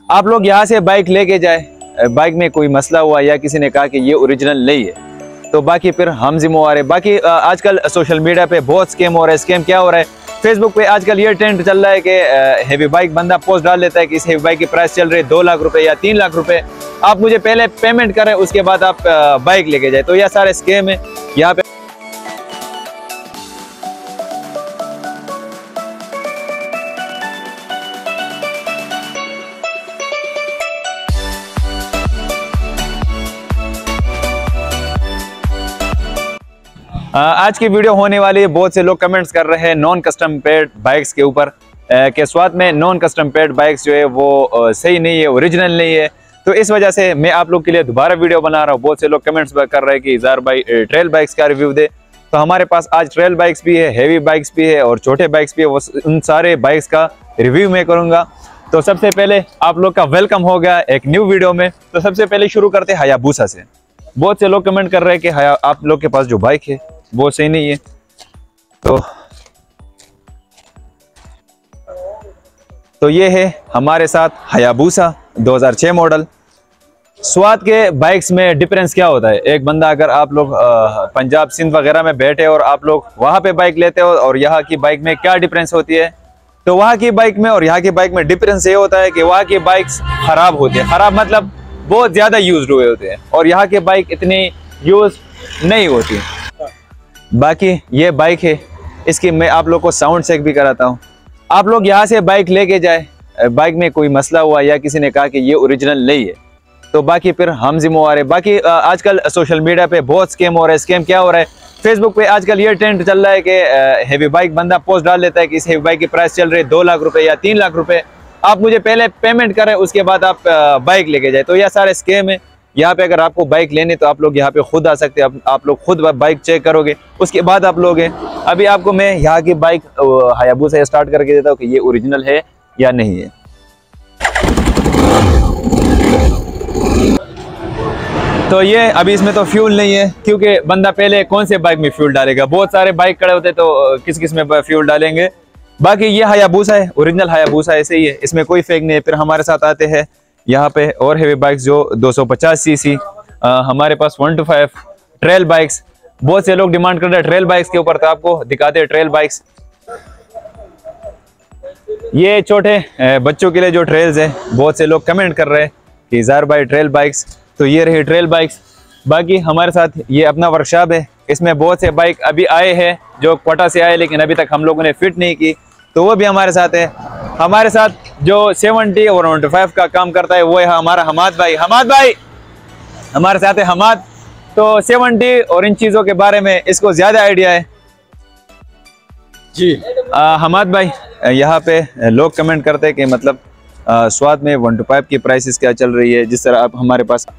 आप लोग यहाँ से बाइक लेके जाए, बाइक में कोई मसला हुआ या किसी ने कहा कि ये ओरिजिनल नहीं है तो बाकी फिर हम जिम्मेवार है। बाकी आजकल सोशल मीडिया पे बहुत स्कैम हो रहा है। स्कैम क्या हो रहा है, फेसबुक पे आजकल ये ट्रेंड चल रहा है कि हेवी बाइक बंदा पोस्ट डाल लेता है कि इस हेवी बाइक की प्राइस चल रही है 2 लाख रुपए या 3 लाख रुपए, आप मुझे पहले पेमेंट करें उसके बाद आप बाइक लेके जाए। तो यह सारे स्कैम है यहाँ पे। आज की वीडियो होने वाली है, बहुत से लोग कमेंट्स कर रहे हैं नॉन कस्टम पेड बाइक्स के ऊपर के स्वाद में नॉन कस्टम पेड बाइक्स जो है वो सही नहीं है, ओरिजिनल नहीं है। तो इस वजह से मैं आप लोग के लिए दोबारा वीडियो बना रहा हूँ। बहुत से लोग कमेंट्स कर रहे हैं कि इज़हार भाई ट्रेल बाइक्स का रिव्यू दे। तो हमारे पास आज ट्रेल बाइक्स भी है, हैवी बाइक्स भी है और छोटे बाइक्स भी है। वो उन सारे बाइक्स का रिव्यू मैं करूँगा। तो सबसे पहले आप लोग का वेलकम हो गया एक न्यू वीडियो में। तो सबसे पहले शुरू करते हैं हायाबुसा से। बहुत से लोग कमेंट कर रहे हैं कि आप लोग के पास जो बाइक है वो सही नहीं है। तो ये है हमारे साथ हायाबुसा 2006 मॉडल। स्वाद के बाइक्स में डिफरेंस क्या होता है, एक बंदा अगर आप लोग पंजाब सिंध वगैरह में बैठे और आप लोग वहां पे बाइक लेते हो और यहाँ की बाइक में क्या डिफरेंस होती है। तो वहाँ की बाइक में और यहाँ की बाइक में डिफरेंस ये होता है कि वहाँ की बाइक्स खराब होती है, खराब मतलब बहुत ज्यादा यूज हुए होते हैं और यहाँ की बाइक इतनी यूज नहीं होती। बाकी ये बाइक है, इसकी मैं आप लोग को साउंड चेक भी कराता हूँ। आप लोग यहाँ से बाइक लेके जाए, बाइक में कोई मसला हुआ या किसी ने कहा कि ये ओरिजिनल नहीं है तो बाकी फिर हम जिम्मेवार है। बाकी आजकल सोशल मीडिया पे बहुत स्कैम हो रहा है। स्कैम क्या हो रहा है, फेसबुक पे आजकल ये ट्रेंड चल रहा है कि हेवी बाइक बंदा पोस्ट डाल लेता है कि इस हेवी बाइक की प्राइस चल रही है 2 लाख रुपए या 3 लाख रुपए, आप मुझे पहले पेमेंट करें उसके बाद आप बाइक लेके जाए। तो यह सारे स्कैम है। यहाँ पे अगर आपको बाइक लेनी तो आप लोग यहाँ पे खुद आ सकते हैं, आप लोग खुद बाइक चेक करोगे उसके बाद आप लोगे। अभी आपको मैं यहाँ की बाइक हायाबुसा से स्टार्ट करके देता हूँ कि ये ओरिजिनल है या नहीं है। तो ये अभी इसमें तो फ्यूल नहीं है क्योंकि बंदा पहले कौन से बाइक में फ्यूल डालेगा, बहुत सारे बाइक खड़े होते तो किस किस में फ्यूल डालेंगे। बाकी ये हायाबुसा है, ओरिजिनल हायाबुसा ऐसे ही है, इसमें कोई फेक नहीं है। फिर हमारे साथ आते हैं यहाँ पे और हेवी बाइक्स जो 250 सीसी, हमारे पास 125 ट्रेल बाइक्स। बहुत से लोग डिमांड कर रहे हैं ट्रेल बाइक्स के ऊपर, तो आपको दिखाते हैं ट्रेल बाइक्स। ये छोटे बच्चों के लिए जो ट्रेल्स है, बहुत से लोग कमेंट कर रहे हैं कि इज़हार भाई ट्रेल बाइक्स, तो ये रही ट्रेल बाइक्स। बाकी हमारे साथ ये अपना वर्कशॉप है, इसमें बहुत से बाइक अभी आए हैं जो कोटा से आए लेकिन अभी तक हम लोगों ने फिट नहीं की, तो वो भी हमारे साथ है। हमारे साथ जो 70 और 125 का काम करता है वो है हमारा हमाद भाई। हमाद भाई हमारे साथ है, हमाद। तो 70 और इन चीज़ों के बारे में इसको ज़्यादा आइडिया है जी। हमाद भाई, यहाँ पे लोग कमेंट करते हैं कि मतलब स्वाद में 125 की प्राइसेस क्या चल रही है, जिस तरह आप हमारे पास।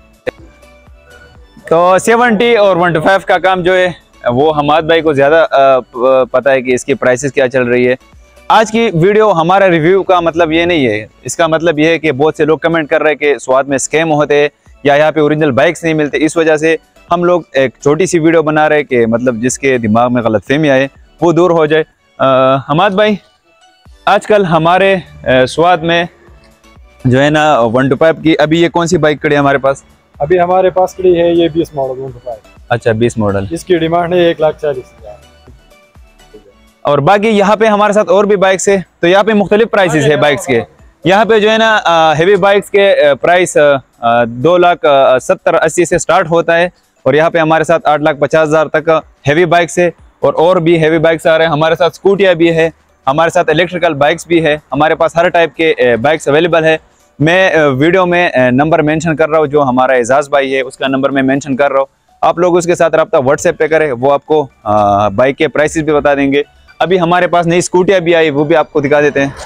तो 70 और 125 का काम जो है वो हमाद भाई को ज़्यादा पता है कि इसकी प्राइसेस क्या चल रही है। आज की वीडियो हमारा रिव्यू का मतलब ये नहीं है, इसका मतलब ये है कि बहुत से लोग कमेंट कर रहे हैं कि स्वाद में स्कैम होते हैं या यहाँ पे ओरिजिनल बाइक्स नहीं मिलते। इस वजह से हम लोग एक छोटी सी वीडियो बना रहे हैं कि मतलब जिसके दिमाग में गलतफहमी आए वो दूर हो जाए। हमाद भाई, आजकल हमारे स्वाद में जो है ना 125 की, अभी ये कौन सी बाइक खड़ी है हमारे पास? अभी हमारे पास खड़ी है ये 20 मॉडल 125। अच्छा, 20 मॉडल। इसकी डिमांड है 1,40,000। और बाकी यहाँ पे हमारे साथ और भी बाइक्स है, तो यहाँ पे मुख्तलिफ प्राइसेस है बाइक्स के। यहाँ पे जो है ना हेवी बाइक्स के प्राइस 2,70,80 से स्टार्ट होता है और यहाँ पे हमारे साथ 8,50,000 तक हेवी बाइक्स है और भी हेवी बाइक्स आ रहे हैं। हमारे साथ स्कूटियाँ भी है, हमारे साथ इलेक्ट्रिकल बाइक्स भी है, हमारे पास हर टाइप के बाइक्स अवेलेबल है। मैं वीडियो में नंबर मेंशन कर रहा हूँ, जो हमारा एजाज भाई है उसका नंबर मैं मेंशन कर रहा हूँ। आप लोग उसके साथ रब्ता व्हाट्सएप पे करें, वो आपको बाइक के प्राइसेस भी बता देंगे। अभी हमारे पास नई स्कूटियाँ भी आई, वो भी आपको दिखा देते हैं।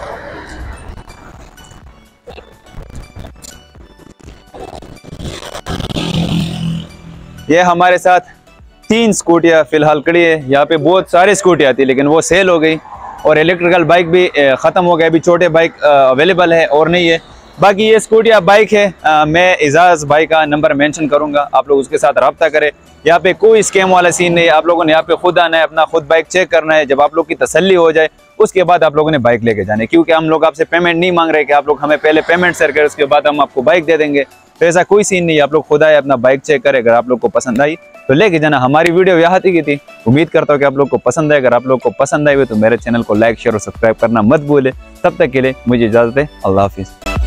ये हमारे साथ 3 स्कूटियाँ फिलहाल खड़ी है। यहाँ पे बहुत सारी स्कूटियाँ थी लेकिन वो सेल हो गई और इलेक्ट्रिकल बाइक भी ख़त्म हो गया। अभी छोटे बाइक अवेलेबल है और नहीं है। बाकी ये स्कूटिया बाइक है, मैं एजाज भाई का नंबर मेंशन करूंगा, आप लोग उसके साथ रब्ता करें। यहाँ पे कोई स्कैम वाला सीन नहीं है, आप लोगों ने यहाँ पे खुद आना है, अपना खुद बाइक चेक करना है। जब आप लोग की तसल्ली हो जाए उसके बाद आप लोगों ने बाइक लेके जाने, क्योंकि हम लोग आपसे पेमेंट नहीं मांग रहे कि आप लोग हमें पहले पेमेंट शेयर करें उसके बाद हम आपको बाइक दे देंगे। तो ऐसा कोई सीन नहीं है, आप लोग खुद आए अपना बाइक चेक करें, अगर आप लोग को पसंद आई तो लेके जाना। हमारी वीडियो यहाँ तक की थी, उम्मीद करता हूँ कि आप लोग को पसंद आए। अगर आप लोग को पसंद आई हो तो मेरे चैनल को लाइक शेयर और सब्सक्राइब करना मत भूले। तब तक के लिए मुझे इजाजत है, अल्लाह हाफिज़।